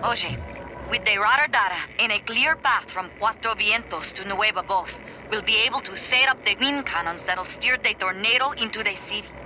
Oye, with the radar data and a clear path from Cuatro Vientos to Nueva Voz, we'll be able to set up the wind cannons that'll steer the tornado into the city.